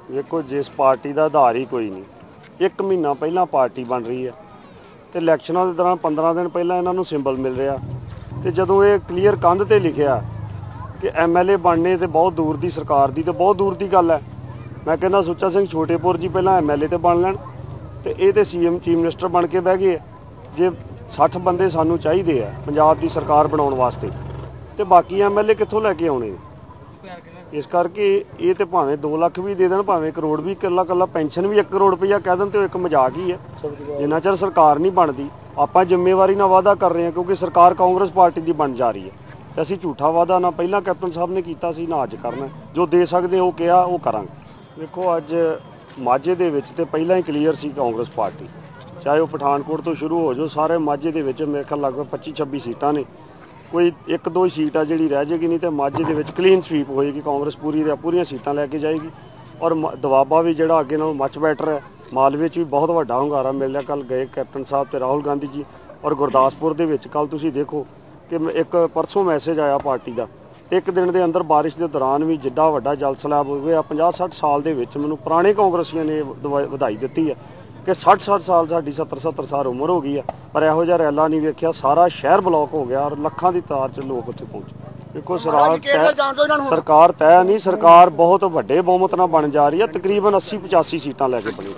देखो जिस पार्टी का आधार ही कोई नहीं, 1 महीना पहला पार्टी बन रही है तो इलैक्शनों के दौरान 15 दिन पहला इन्हों सिंबल मिल रहा, तो जदों ये क्लीयर कंध ते लिखिया कि MLA बनने तो बहुत दूर की सरकार की, तो बहुत दूर की गल है। मैं कहना सुच्चा सिंह छोटेपुर जी पहला MLA तो बन लैन, तो ये तो CM चीफ मिनिस्टर बन के बह गए। जे 60 बंदे सानू चाहिए है पंजाब की सरकार बनाने वास्ते, तो बाकी MLA कित्थों लैके आने। इस करके ये तो भावें 2 लाख भी दे देन, भावें करोड़ भी, कला कला पेंशन भी 1 करोड़ रुपया कह दें तो एक मजाक ही है। जिन्ना चਿਰ सरकार नहीं बनती आप जिम्मेवारी ना वादा कर रहे हैं, क्योंकि सरकार कांग्रेस पार्टी की बन जा रही है। तो असीं झूठा वादा ना पहला कैप्टन साहब ने किया सी, ना अज करना। जो दे सकते वो कहा वो करांगे। देखो अज माझे दे विच ते पहला ही क्लीयर सी कांग्रेस पार्टी, चाहे वो पठानकोट तो शुरू हो जाओ, सारे माझे दे विच मेरे ख्याल लगभग 25-26 सीटां ने, कोई 1-2 सीट आ जी रह जाएगी, नहीं तो माझे दे विच क्लीन स्वीप होएगी, कांग्रेस पूरी सीटां लैके जाएगी। और दवाबा भी जो अगे नालों मच बैटर है। मालवे भी बहुत वड्डा hunगारा मिल रहा, कल गए कैप्टन साहब तो राहुल गांधी जी। और गुरदासपुर दे विच कल तुसीं देखो कि एक परसों मैसेज आया पार्टी का, 1 दिन के अंदर बारिश के दौरान भी जिड्डा वड्डा जल सैलाब हो गया। 50-60 साल के मैनूं पुराने कांग्रेसियों ने वधाई दी है कि 60-60 साल साडी 70-70 साल उम्र हो गई है, पर इहो जिहा रैला नहीं वेख्या। सारा शहर ब्लॉक हो गया और लखां की तार च लोग उत्थे पहुंचे। देखो सरकार तय नहीं, सरकार बहुत वड्डे बहुमत नाल बन जा रही है, तकरीबन 80-85 सीटां लैके बनी।